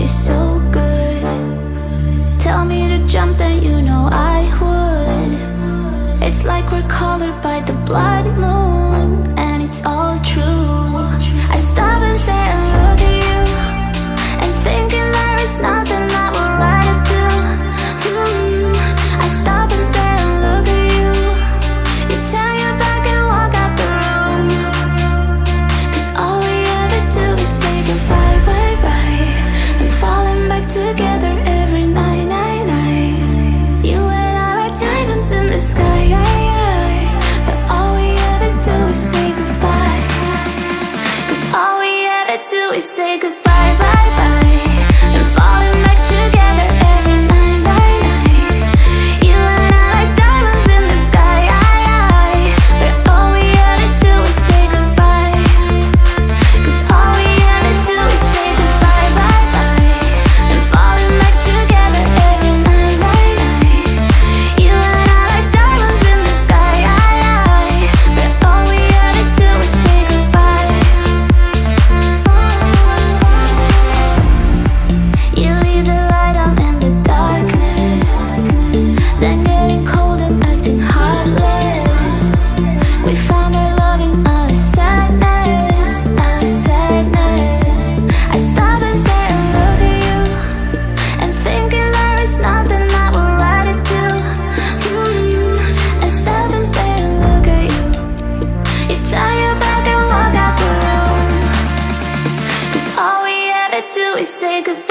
so good. Tell me to jump, then you know I would. It's like we're colored by the blood moon, and it's all true. I stop and stare and look at you, and thinking there is nothing that we're right to do. I stop and stare and look at you. You turn your back and walk out the room, 'cause all we ever do is say goodbye, bye, bye, and falling back together every night, night, night. You and I like diamonds in the sky, but all we ever do is say goodbye. 'Cause all we ever do is say goodbye, bye, bye, and falling back together every night, night, night. You and I like diamonds in the sky, but all we ever do is say goodbye. 'Cause all we ever do is say goodbye, bye, bye, and falling back together every night, night, night. You and I like diamonds in the sky, but all we ever do is say goodbye. You leave the light on in the darkness, then getting cold and acting heartless. We found our love in our sadness, our sadness. I stop and stare and look at you, and thinking there is nothing that we're right to do. I stop and stare and look at you. You turn your back and walk out the room, 'cause all we ever do is say goodbye.